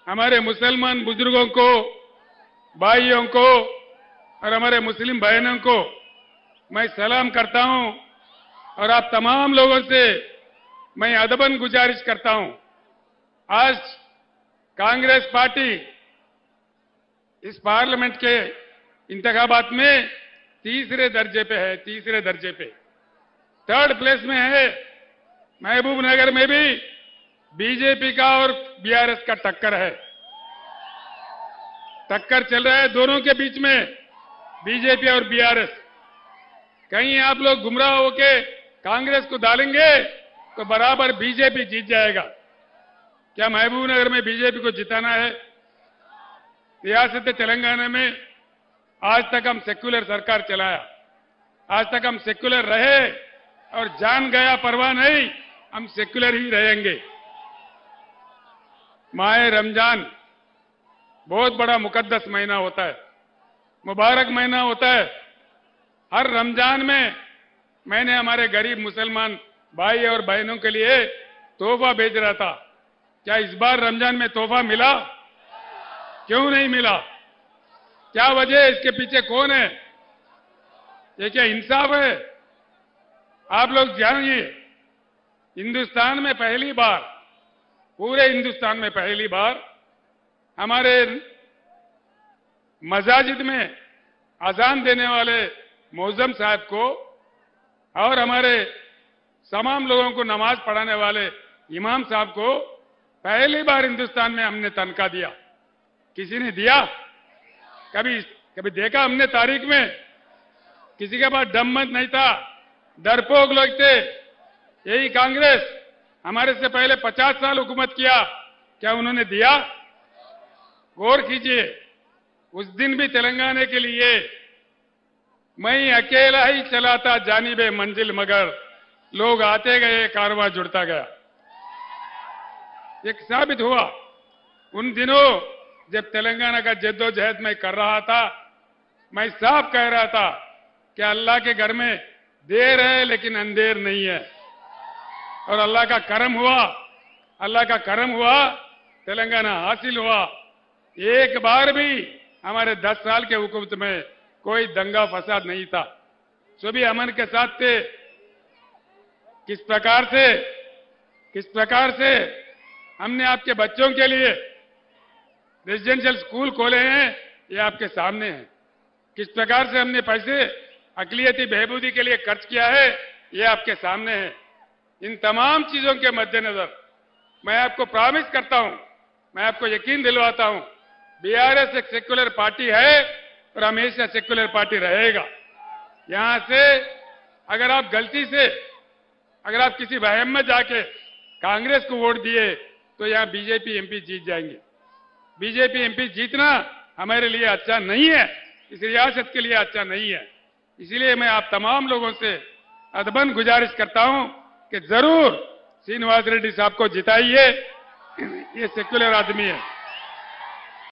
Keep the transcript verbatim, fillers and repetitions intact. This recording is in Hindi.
हमारे मुसलमान बुजुर्गों को, भाइयों को और हमारे मुस्लिम बहनों को मैं सलाम करता हूं और आप तमाम लोगों से मैं अदबन गुजारिश करता हूं। आज कांग्रेस पार्टी इस पार्लियामेंट के इंतखाबात में तीसरे दर्जे पे है, तीसरे दर्जे पे थर्ड प्लेस में है। महबूब नगर में भी बीजेपी का और बीआरएस का टक्कर है, टक्कर चल रहा है दोनों के बीच में, बीजेपी और बीआरएस। कहीं आप लोग गुमराह होके कांग्रेस को डालेंगे तो बराबर बीजेपी जीत जाएगा। क्या महबूब नगर में बीजेपी को जिताना है? रियासत तेलंगाना में आज तक हम सेक्युलर सरकार चलाया, आज तक हम सेक्युलर रहे और जान गया परवाह नहीं, हम सेक्युलर ही रहेंगे। माह रमजान बहुत बड़ा मुकद्दस महीना होता है, मुबारक महीना होता है। हर रमजान में मैंने हमारे गरीब मुसलमान भाई और बहनों के लिए तोहफा भेज रहा था। क्या इस बार रमजान में तोहफा मिला? क्यों नहीं मिला? क्या वजह है? इसके पीछे कौन है? ये क्या इंसाफ है? आप लोग जानिए, हिंदुस्तान में पहली बार, पूरे हिंदुस्तान में पहली बार हमारे मसाजिद में अजान देने वाले मौजम साहब को और हमारे तमाम लोगों को नमाज पढ़ाने वाले इमाम साहब को पहली बार हिंदुस्तान में हमने तनख्वाह दिया। किसी ने दिया? कभी कभी देखा हमने तारीख में? किसी के पास दम मत नहीं था, डरपोक लोग थे। यही कांग्रेस हमारे से पहले पचास साल हुकूमत किया, क्या उन्होंने दिया? गौर कीजिए, उस दिन भी तेलंगाना के लिए मैं अकेला ही चलाता जानिबे मंजिल, मगर लोग आते गए, कारवां जुड़ता गया। एक साबित हुआ उन दिनों जब तेलंगाना का जद्दोजहद मैं कर रहा था। मैं साफ कह रहा था कि अल्लाह के घर में देर है लेकिन अंधेर नहीं है, और अल्लाह का करम हुआ, अल्लाह का करम हुआ, तेलंगाना हासिल हुआ। एक बार भी हमारे दस साल के हुकूमत में कोई दंगा फसाद नहीं था, सभी अमन के साथ थे। किस प्रकार से किस प्रकार से हमने आपके बच्चों के लिए रेजिडेंशियल स्कूल खोले हैं, ये आपके सामने है। किस प्रकार से हमने पैसे अकलियती बहबूदी के लिए खर्च किया है, ये आपके सामने है। इन तमाम चीजों के मद्देनजर मैं आपको प्रॉमिस करता हूं, मैं आपको यकीन दिलवाता हूं, बीआरएस एक सेक्युलर पार्टी है और हमेशा सेक्युलर पार्टी रहेगा। यहां से अगर आप गलती से, अगर आप किसी वहम में जाके कांग्रेस को वोट दिए तो यहां बीजेपी एमपी जीत जाएंगे। बीजेपी एमपी जीतना हमारे लिए अच्छा नहीं है, इस रियासत के लिए अच्छा नहीं है। इसलिए मैं आप तमाम लोगों से अदबन गुजारिश करता हूं कि जरूर श्रीनिवास रेड्डी साहब को जिताइए, ये सेक्युलर आदमी है।